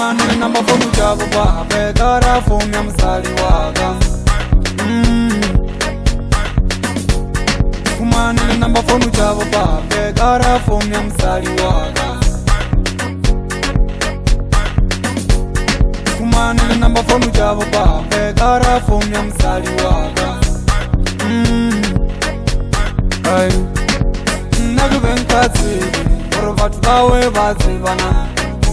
Kumane namba phone chavo babe kara phone ya msali waka. Kumane namba phone chavo babe kara phone ya msali waka. Kumane namba phone chavo babe kara phone ya msali waka. Ay, nakubenkatsi uri vathu vawe vadzivana.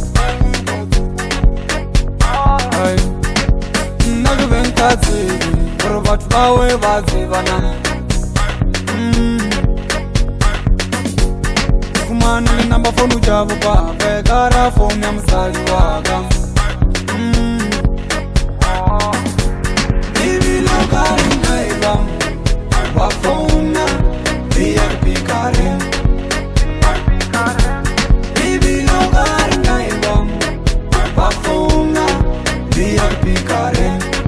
Ay, nakubenkatsi uri vathu vawe vadzivana. Kumane namba phone chavo babe kara phone ya msali waka. Baby lokari naiva wafona via pikare. Baby lokari naiva wafona via pikare.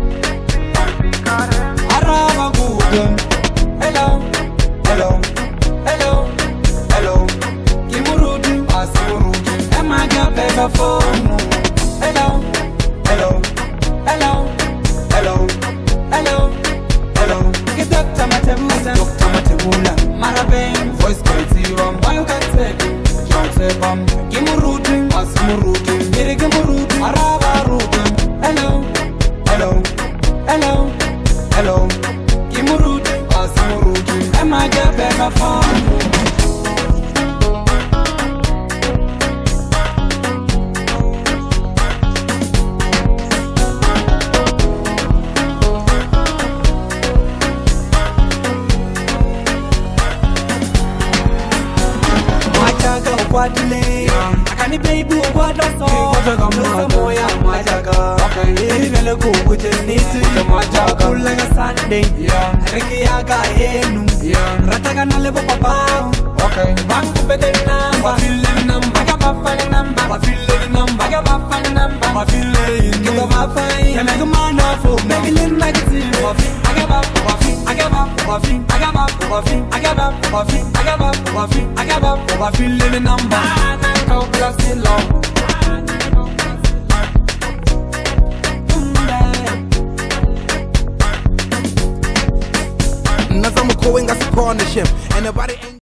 Araba gudem. Hello, hello, hello, hello. Kimurudu asimurudu. Emma got better phone. Hello, hello, hello, hello, hello, hello. Get Dr. Matebula, Dr. Matebula. Marabeng, voice quality rum. Why you can't take it? Don't say bum. Kimurudu asimurudu. Miri kimurudu. Araba rudu. Hello, hello, hello, hello. Kimurudu asimurudu. Emma got better phone. Akani baby ugwada so Nusa moya majaga Ili vele kukuje niti Majaga Kulega Sunday Riki yaga yenu Rataga na lebo papao Banku peke namba Wafile namba Aga bafale namba Wafile namba Aga bafale namba Wafile Kito bafai Yamega manafo Megilin magazine Aga baf Wafi Aga baf Wafi Aga baf Wafi Aga baf Wafi Aga baf Wafi Aga baf Wafile namba Plus